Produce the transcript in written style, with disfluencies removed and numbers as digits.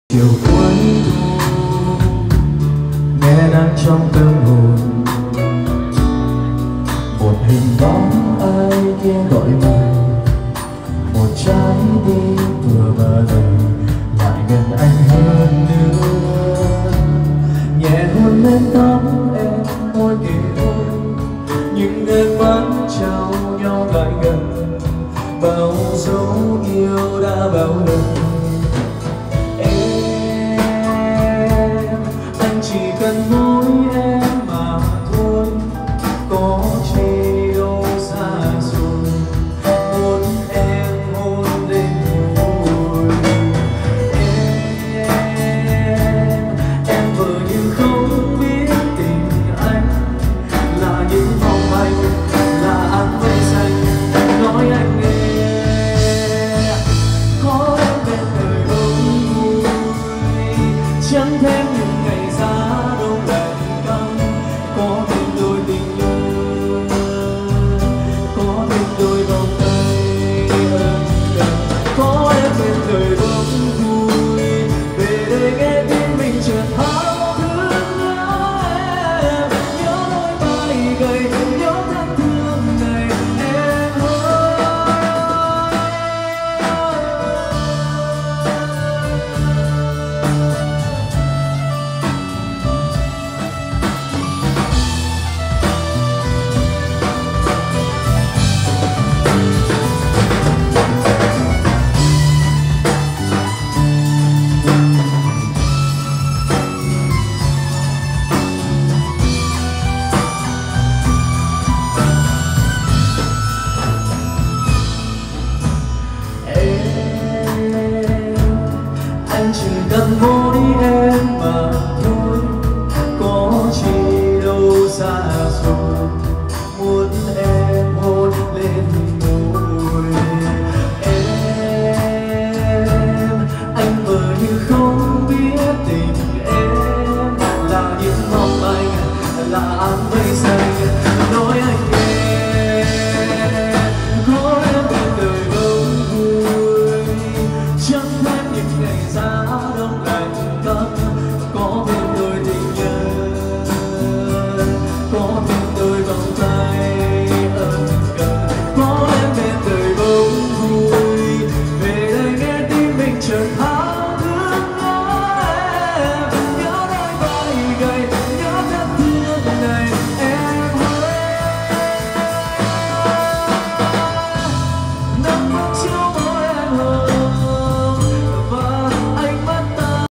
chiều cuối thu nghe đang trong tâm hồn một hình bóng ai kia gọi mình, một trái tim vừa mở lời lại gần anh hơn nữa, nhẹ hôn lên tóc em môi kề hôn những nước mắt trao nhau lại gần, bao dấu yêu đã bao lần. Chỉ cần mỗi em mà thôi, có chi đâu xa rồi, muốn em hôn lên môi em vờ như không biết tình anh là những mong manh, là áng mây xanh. Nói anh nghe, có em bên đời bỗng vui, chẳng thêm những ngày xa đông lạnh căm, có thêm đôi tình yêu, có thêm đôi vòng tay ân cần, có em bên đời bỗng vui, về đây nghe tin mình chợt thao thức nhớ em, nhớ đôi vai gầy, nhớ thân thương này em ơi. Anh chỉ cần mỗi em mà thôi,